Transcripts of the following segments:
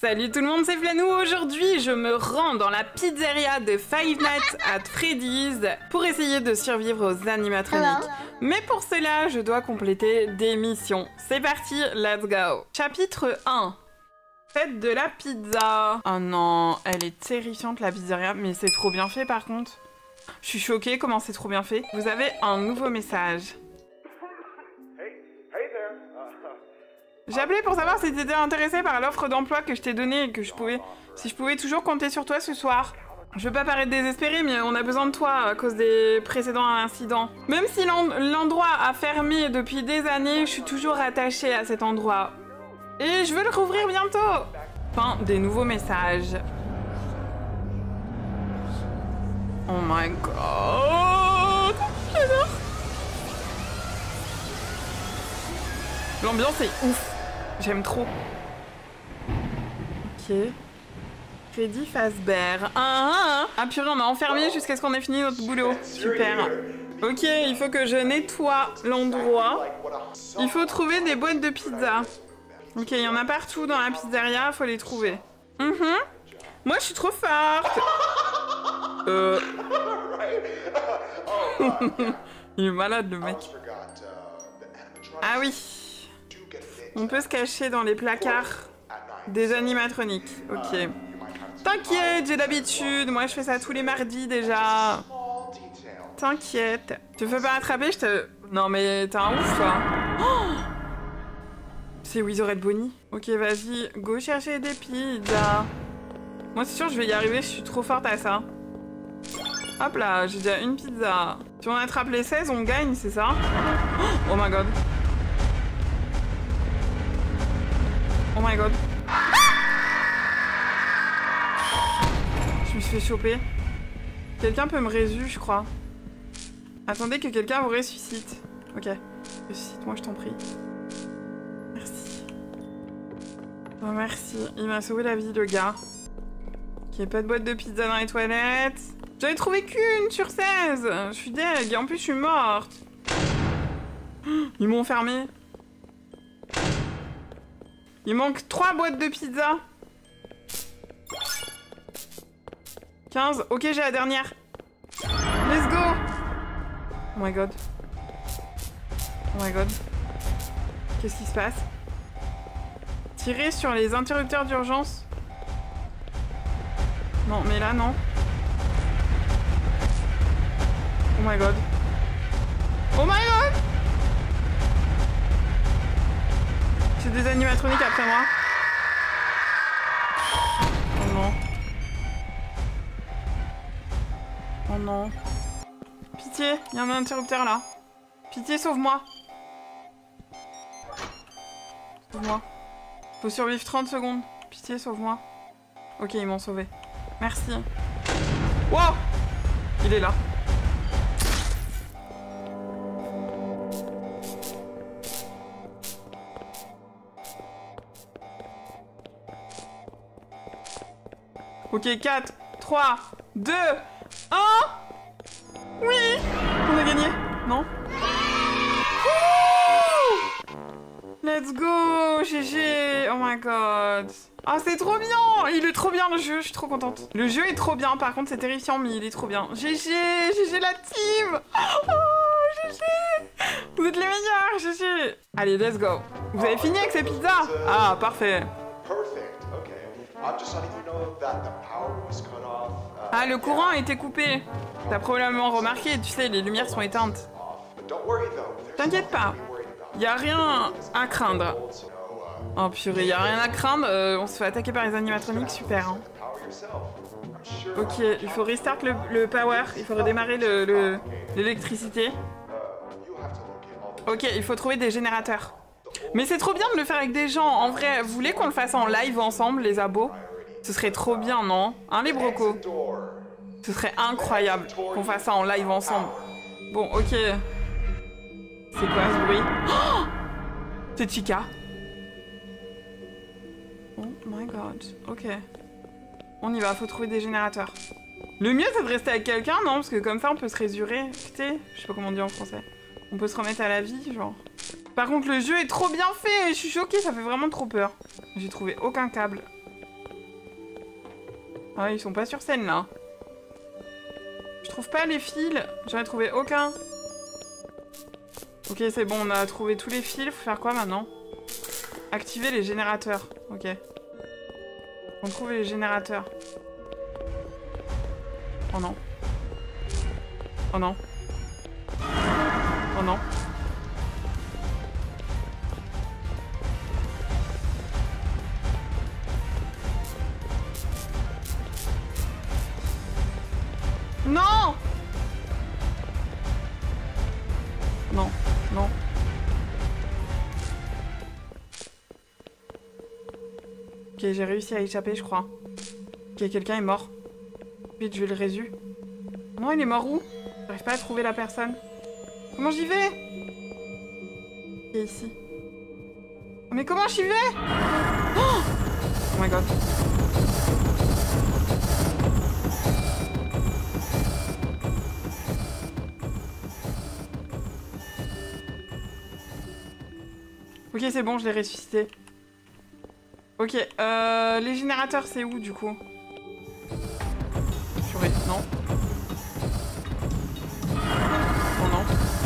Salut tout le monde, c'est Flanou. Aujourd'hui, je me rends dans la pizzeria de Five Nights at Freddy's pour essayer de survivre aux animatroniques. Mais pour cela, je dois compléter des missions. C'est parti, let's go. Chapitre 1. Faites de la pizza. Oh non, elle est terrifiante la pizzeria, mais c'est trop bien fait par contre. Je suis choquée comment c'est trop bien fait. Vous avez un nouveau message. J'appelais pour savoir si tu étais intéressé par l'offre d'emploi que je t'ai donnée et que si je pouvais toujours compter sur toi ce soir. Je veux pas paraître désespérée, mais on a besoin de toi à cause des précédents incidents. Même si l'endroit a fermé depuis des années, je suis toujours attachée à cet endroit. Et je veux le rouvrir bientôt. Fin des nouveaux messages. Oh my god. J'adore. L'ambiance est ouf. J'aime trop. Ok. Freddy Fazbear. Ah purée, on a enfermé jusqu'à ce qu'on ait fini notre boulot. Super. Ok, il faut que je nettoie l'endroit. Il faut trouver des boîtes de pizza. Ok, il y en a partout dans la pizzeria, faut les trouver. Moi, je suis trop forte. Il est malade, le mec. Ah oui. On peut se cacher dans les placards des animatroniques. Ok. T'inquiète, j'ai l'habitude. Moi, je fais ça tous les mardis déjà. T'inquiète. Tu veux pas attraper, je te... Non, mais t'es un ouf, toi. Oh, c'est Wizard Bonnie. Ok, vas-y. Go chercher des pizzas. Moi, c'est sûr, je vais y arriver. Je suis trop forte à ça. Hop là, j'ai déjà une pizza. Si on attrape les 16, on gagne, c'est ça? Oh my god. Oh my god. Je me suis fait choper. Quelqu'un peut me résu, je crois. Attendez que quelqu'un vous ressuscite. Ok. Ressuscite-moi, je t'en prie. Merci. Oh, merci. Il m'a sauvé la vie, le gars. Ok, pas de boîte de pizza dans les toilettes. J'en ai trouvé qu'une sur 16. Je suis deg. Et en plus, je suis morte. Ils m'ont enfermée. Il manque 3 boîtes de pizza. 15. Ok, j'ai la dernière. Let's go. Oh my god. Oh my god. Qu'est-ce qui se passe? Tirer sur les interrupteurs d'urgence. Non, mais là, non. Oh my god. Oh my god. J'ai des animatroniques après moi. Oh non. Oh non. Pitié, il y a un interrupteur là. Pitié, sauve-moi. Sauve-moi. Faut survivre 30 secondes. Pitié, sauve-moi. Ok, ils m'ont sauvé. Merci. Wow! Il est là. Ok, 4, 3, 2, 1. Oui! On a gagné. Non? Let's go! GG! Oh my god! Ah, c'est trop bien! Il est trop bien le jeu, je suis trop contente. Le jeu est trop bien, par contre c'est terrifiant, mais il est trop bien. GG! GG la team! Oh, GG! Vous êtes les meilleurs! GG! Allez, let's go! Vous avez fini avec ces pizzas? Ah, parfait! Ah, le courant a été coupé. T'as probablement remarqué, tu sais, les lumières sont éteintes. T'inquiète pas, y a rien à craindre. Oh purée, y a rien à craindre, on se fait attaquer par les animatroniques, super. Hein. Ok, il faut restart le power, il faut redémarrer l'électricité. Ok, il faut trouver des générateurs. Mais c'est trop bien de le faire avec des gens. En vrai, vous voulez qu'on le fasse en live ensemble, les abos? Ce serait trop bien, non? Hein, les brocos? Ce serait incroyable qu'on fasse ça en live ensemble. Bon, ok. C'est quoi ce bruit? Oh, c'est Chica. Oh my god. Ok. On y va, faut trouver des générateurs. Le mieux, c'est de rester avec quelqu'un, non? Parce que comme ça, on peut se résurrer. Putain, je sais pas comment on dit en français. On peut se remettre à la vie, genre. Par contre, le jeu est trop bien fait. Je suis choquée, ça fait vraiment trop peur. J'ai trouvé aucun câble. Ah, ils sont pas sur scène, là. Je trouve pas les fils. J'en ai trouvé aucun. Ok, c'est bon, on a trouvé tous les fils. Faut faire quoi, maintenant? Activer les générateurs. Ok. On trouve les générateurs. Oh non. Oh non. Oh non. Non! Non, non. Ok, j'ai réussi à échapper, je crois. Ok, quelqu'un est mort. Vite, je vais le résu. Non, il est mort où? J'arrive pas à trouver la personne. Comment j'y vais? Il est ici. Mais comment j'y vais? Oh my god. Ok, c'est bon, je l'ai ressuscité. Ok, les générateurs, c'est où, du coup? Purée, non. Oh non.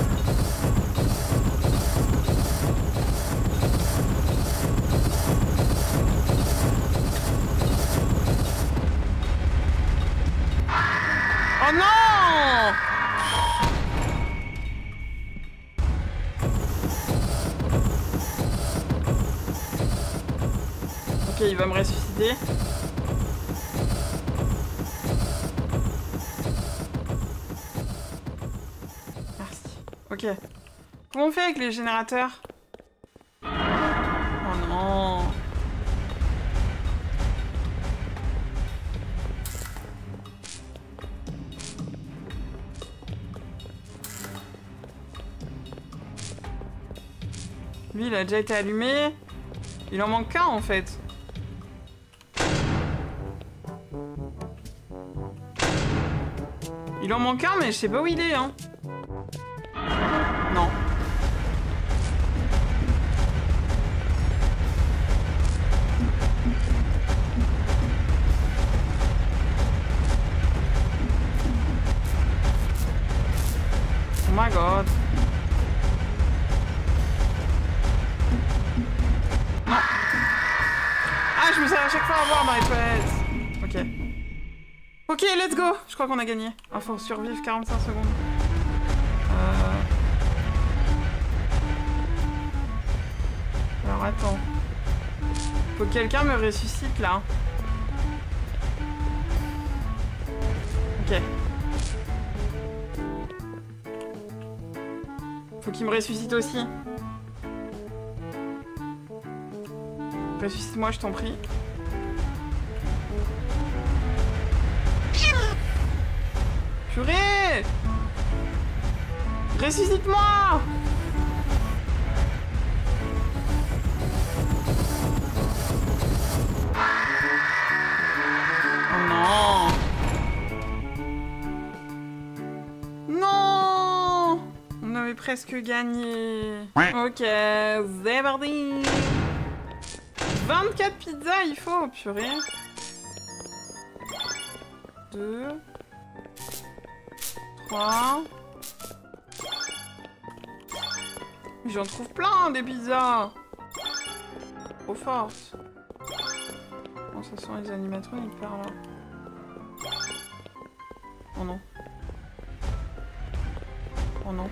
Oh non! Ok, il va me ressusciter. Merci. Ok. Comment on fait avec les générateurs? Oh non. Lui, il a déjà été allumé. Il en manque qu'un, en fait. Il en manque un, mais je sais pas où il est, hein. Non. Oh my god. Non. Ah, je me sers à chaque fois à voir dans les toilettes. Ok. Ok, let's go. Je crois qu'on a gagné. Il faut survivre 45 secondes. Alors, attends. Faut que quelqu'un me ressuscite, là. Ok. Faut qu'il me ressuscite aussi. Ressuscite-moi, je t'en prie. Purée! Ressuscite-moi! Oh non! Non! On avait presque gagné. Ok, c'est parti! 24 pizzas, il faut, purée. 2... 3... J'en trouve plein, des pizzas. Trop forte. Bon, ça sont les animatroniques par là. Oh non. Oh non.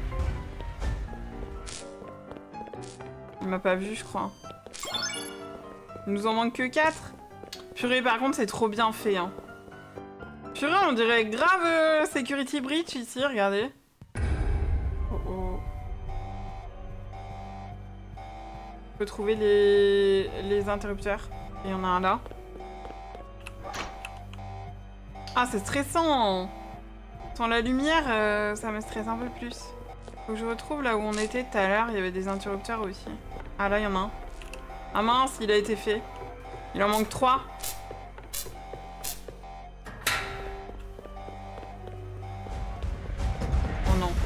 Il m'a pas vu, je crois. Il nous en manque que 4. Purée, par contre, c'est trop bien fait, hein. Purée, on dirait grave Security Breach ici, regardez. Oh oh. On peut trouver les interrupteurs. Il y en a un là. Ah, c'est stressant. Sans la lumière, ça me stresse un peu plus. Faut que je retrouve là où on était tout à l'heure. Il y avait des interrupteurs aussi. Ah, là, il y en a un. Ah mince, il a été fait. Il en manque 3. Oh non.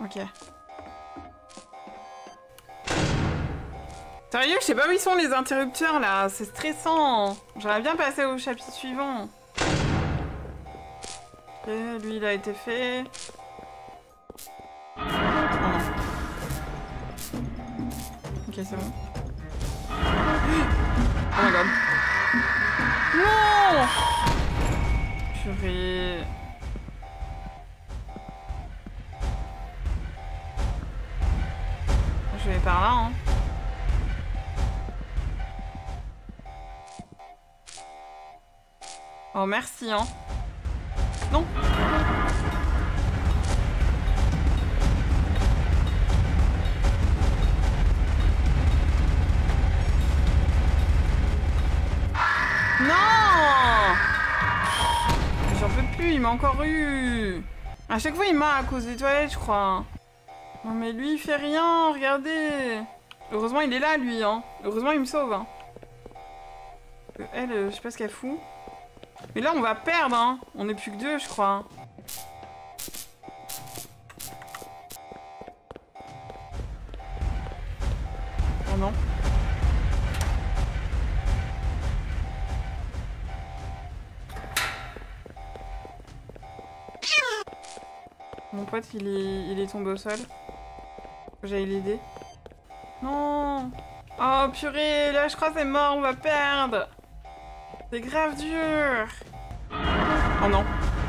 Ok. Sérieux, je sais pas où ils sont les interrupteurs là, c'est stressant. J'aimerais bien passer au chapitre suivant. Ok, lui il a été fait. Oh non. Ok, c'est bon. Oh my god. Non! Purée. Je vais par là, hein. Oh, merci, hein. Non. Non! J'en peux plus, il m'a encore eu. À chaque fois, il m'a à cause des toilettes, je crois. Non, mais lui, il fait rien, regardez. Heureusement, il est là, lui, hein. Heureusement, il me sauve, hein. Elle, je sais pas ce qu'elle fout. Mais là, on va perdre, hein. On est plus que 2, je crois. Oh non. Mon pote, il est tombé au sol. J'allais l'aider. Non. Oh, purée, là, je crois que c'est mort, on va perdre. C'est grave dur. Oh non.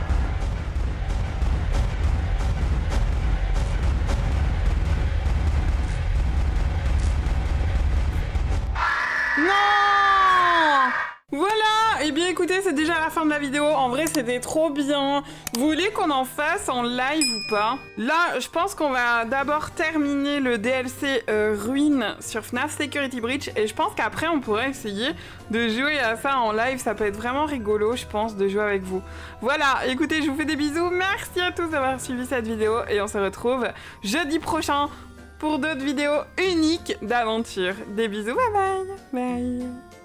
Non! Voilà! Eh bien écoutez, c'est déjà la fin de la vidéo. En vrai, c'était trop bien. Vous voulez qu'on en fasse en live ou pas? Là, je pense qu'on va d'abord terminer le DLC Ruine sur FNAF Security Breach. Et je pense qu'après, on pourrait essayer de jouer à ça en live. Ça peut être vraiment rigolo, je pense, de jouer avec vous. Voilà, écoutez, je vous fais des bisous. Merci à tous d'avoir suivi cette vidéo. Et on se retrouve jeudi prochain pour d'autres vidéos uniques d'aventure. Des bisous, bye bye! Bye!